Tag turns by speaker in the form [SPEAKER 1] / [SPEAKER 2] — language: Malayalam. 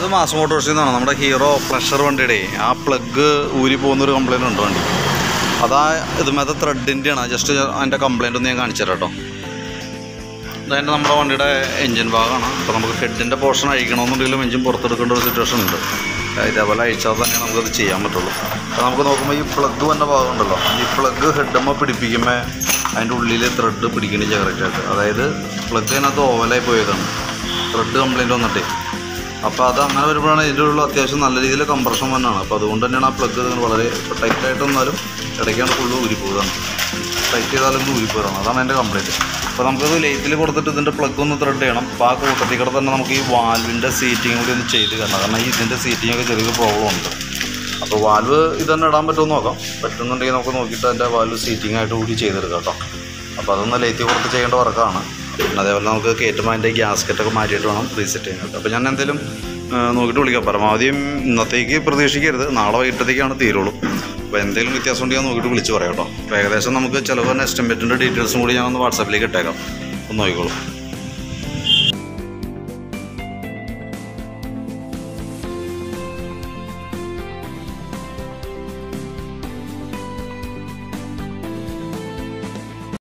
[SPEAKER 1] ഇത് മാസ് മോട്ടോഴ്സിൽ നിന്നാണ് നമ്മുടെ ഹീറോ പ്ലഷർ വണ്ടിയുടെ ആ പ്ലഗ് ഊരി പോകുന്നൊരു കംപ്ലയിൻ്റ് ഉണ്ട് വണ്ടി. അതാ ഇതുമേത്തെ ത്രെഡിൻ്റെയാണ്. ജസ്റ്റ് അതിൻ്റെ കംപ്ലയിൻ്റ് ഒന്ന് ഞാൻ കാണിച്ചു തരാം കേട്ടോ. ഇതതിൻ്റെ നമ്മുടെ വണ്ടിയുടെ എൻജിൻ ഭാഗമാണ്. അപ്പോൾ നമുക്ക് ഹെഡിൻ്റെ പോർഷൻ അഴിക്കണമെന്നുണ്ടെങ്കിലും എൻജിൻ പുറത്തെടുക്കേണ്ട ഒരു സിറ്റുവേഷൻ ഉണ്ട്. ഇതേപോലെ അഴിച്ചാൽ തന്നെ നമുക്കത് ചെയ്യാൻ പറ്റുള്ളൂ. അപ്പോൾ നമുക്ക് നോക്കുമ്പോൾ ഈ പ്ലഗ് വന്ന ഭാഗമുണ്ടല്ലോ, ഈ പ്ലഗ് ഹെഡമ്മ പിടിപ്പിക്കുമ്പോൾ അതിൻ്റെ ഉള്ളിൽ ത്രെഡ് പിടിക്കണില്ല കറക്റ്റായിട്ട്. അതായത് പ്ലഗ് അതിനകത്ത് ഓവലായി പോയതാണ്, ത്രെഡ് കംപ്ലയിൻ്റ് വന്നിട്ടേ. അപ്പോൾ അത് അങ്ങനെ വരുമ്പോഴാണ് ഇതിൻ്റെ ഉള്ള അത്യാവശ്യം നല്ല രീതിയിൽ കംപ്രഷൻ വന്നാണ്. അപ്പോൾ അതുകൊണ്ട് തന്നെയാണ് ആ പ്ലഗ് വളരെ ടൈറ്റായിട്ട് വന്നാലും ഇടയ്ക്കാണ്ട് ഫുള്ള് ഊരിപ്പോയതാണ്. ടൈറ്റ് ചെയ്താലും ഊരിപ്പോയതാണ്. അതാണ് എൻ്റെ കംപ്ലയിൻറ്റ്. അപ്പോൾ നമുക്കത് ലെയ്ത്തിൽ കൊടുത്തിട്ട് ഇതിൻ്റെ പ്ലഗ് ഒന്ന് ത്രെഡ് ചെയ്യണം. അപ്പോൾ ആ കൂട്ടത്തിൽ കൂടെ തന്നെ നമുക്ക് ഈ വാൽവിൻ്റെ സീറ്റിങ് കൂടി ഒന്ന് ചെയ്ത് തരണം. കാരണം ഈ ഇതിൻ്റെ സീറ്റിങ്ങൊക്കെ ചെറിയൊരു പ്രോബ്ലം ഉണ്ട്. അപ്പോൾ വാൽവ് ഇതന്നെ ഇടാൻ പറ്റുമെന്ന് നോക്കാം. പറ്റുന്നുണ്ടെങ്കിൽ നമുക്ക് നോക്കിയിട്ട് അതിൻ്റെ വാൽവ് സീറ്റിംഗ് ആയിട്ട് കൂടി ചെയ്തെടുക്കാം കേട്ടോ. അപ്പോൾ അതൊന്ന് ലെയ്ത്തിൽ കൊടുത്ത് ചെയ്യേണ്ട വർക്കാണ്. പിന്നെ അതേപോലെ നമുക്ക് കയറ്റുമ്പോൾ അതിൻ്റെ ഗ്യാസ്കറ്റൊക്കെ മാറ്റിയിട്ട് വേണം റീസെറ്റ് ചെയ്യാനായിട്ട്. അപ്പോൾ ഞാൻ എന്തെങ്കിലും നോക്കിയിട്ട് വിളിക്കാം. പരമാവധിയും ഇന്നത്തേക്ക് പ്രതീക്ഷിക്കരുത്, നാളെ വൈകിട്ടത്തേക്കാണ് തീരുള്ളൂ. അപ്പോൾ എന്തെങ്കിലും വ്യത്യാസം ഉണ്ടെങ്കിൽ നോക്കിയിട്ട് വിളിച്ച് പറയാം കേട്ടോ. അപ്പോൾ ഏകദേശം നമുക്ക് ചിലപ്പോൾ എസ്റ്റിമേറ്റിൻ്റെ ഡീറ്റെയിൽസും കൂടി ഞാൻ ഒന്ന് വാട്സാപ്പിലേക്ക് ഇട്ടേക്കാം. ഒന്ന് നോക്കിക്കോളൂ.